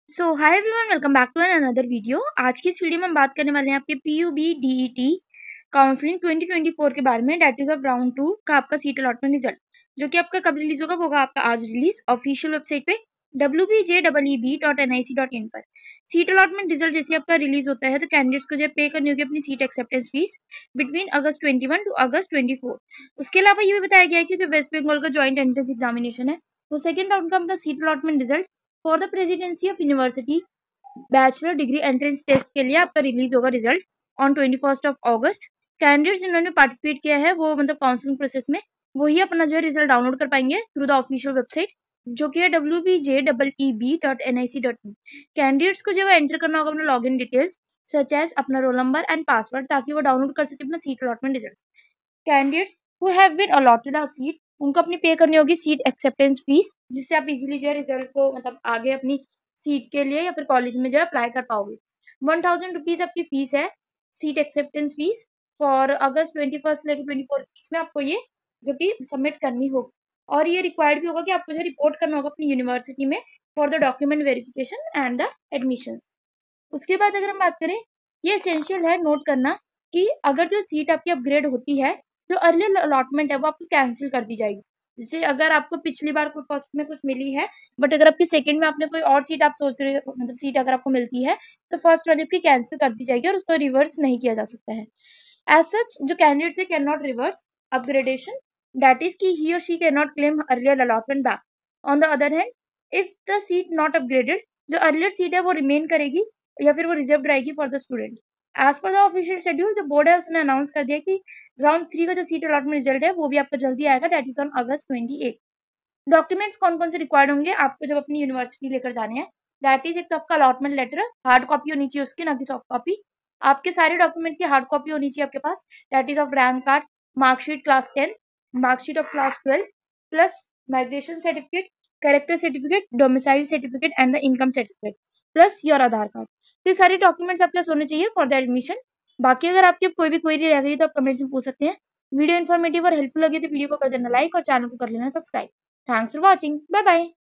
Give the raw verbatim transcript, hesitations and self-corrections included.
So hi everyone, welcome back to an another video. आज की इस वीडियो में हम बात करने वाले हैं आपके PUB DET counselling twenty twenty four के बारे में, date is of round two का आपका सीट अलॉटमेंट रिजल्ट, जो कि आपका कब रिलीज होगा, वो होगा आपका आज रिलीज ऑफिशियल वेबसाइट पे W B J double E B dot N I C dot in पर। सीट अलॉटमेंट रिजल्ट जैसे आपका रिलीज होता है तो कैंडिडेट्स को जो पे करनी होगी अपनी seat acceptance fee between August twenty one to August twenty four. उसके अलावा ये भी बताया गया है कि जो वेस्ट बंगाल का ज्वाइंट एंट्रेंस एग्जामिनेशन है वो सेकंड राउंड का अपना seat allotment result for the presidency of university bachelor degree entrance test के लिए आपका रिलीज होगा result on twenty first of August. Candidates जिन्होंने पार्टिसिपेट किया है वो मतलब काउंसलिंग प्रोसेस में वही अपना जो है रिजल्ट डाउनलोड कर पाएंगे थ्रू द ऑफिशियल वेबसाइट, जो कि है W B J double E B dot N I C dot in. Candidates को जो है एंटर करना होगा अपना log in details such as अपना रोल नंबर एंड पासवर्ड, ताकि वो डाउनलोड कर सके अपना seat allotment result. Candidates who have been allotted a seat, उनको अपनी पे करनी होगी सीट एक्सेप्टेंस फीस, जिससे आप इजीली जो है रिजल्ट को मतलब आगे अपनी सीट के लिए या फिर कॉलेज में जो है अप्लाई कर पाओगे। वन थाउजेंड रुपीज आपकी फीस है seat acceptance fees for August twenty first लेकर ट्वेंटी फोर बीच में आपको ये जो कि सबमिट करनी होगी। और ये रिक्वायर्ड भी होगा कि आपको जो रिपोर्ट करना होगा अपनी यूनिवर्सिटी में for the document verification and the admission. उसके बाद अगर हम बात करें, ये एसेंशियल है नोट करना कि अगर जो सीट आपकी अपग्रेड होती है, जो अर्ली अलॉटमेंट है वो आपको कैंसिल कर दी जाएगी। जैसे अगर आपको पिछली बार कोई फर्स्ट में कुछ मिली है बट अगर आपकी सेकंड में आपने कोई और सीट आप सोच रहे हो, मतलब सीट अगर आपको मिलती है तो फर्स्ट वाली आपकी कैंसिल कर दी जाएगी और उसको रिवर्स नहीं किया जा सकता है। एज सच जो कैंडिडेट से can not reverse upgradation, that is कि ही और she can not claim earlier allotment back. On the other hand, if the seat not upgraded, जो अर्लियर सीट है वो रिमेन करेगी या फिर वो रिजर्व रहेगी for the student. As per the official schedule, जो बोर्ड है उसने अनाउंस कर दिया कि राउंड थ्री का जो सीट अलॉटमेंट रिजल्ट है वो भी आपका जल्दी आएगा, date is on August twenty eight. Documents कौन कौन से रिक्वायर्ड होंगे आपको जब अपनी यूनिवर्सिटी लेकर जाने हैं, दैट इज एक तो आपका अलॉटमेंट लेटर, हार्ड कॉपी होनी चाहिए उसकी, ना कि सॉफ्ट कॉपी। आपके सारे डॉक्यूमेंट्स की हार्ड कॉपी होनी चाहिए आपके पास, that is of rank card, marksheet class ten, marksheet of class twelve, plus migration certificate, character certificate, domicile certificate and the income certificate, plus your Aadhaar card. तो ये सारे डॉक्यूमेंट्स आपके पास होने चाहिए फॉर द एडमिशन। बाकी अगर आपकी कोई भी क्वेरी रह गई तो आप कमेंट्स में पूछ सकते हैं। वीडियो इन्फॉर्मेटिव और हेल्पफुल लगी तो वीडियो को कर देना लाइक और चैनल को कर लेना subscribe. Thanks for watching, bye bye.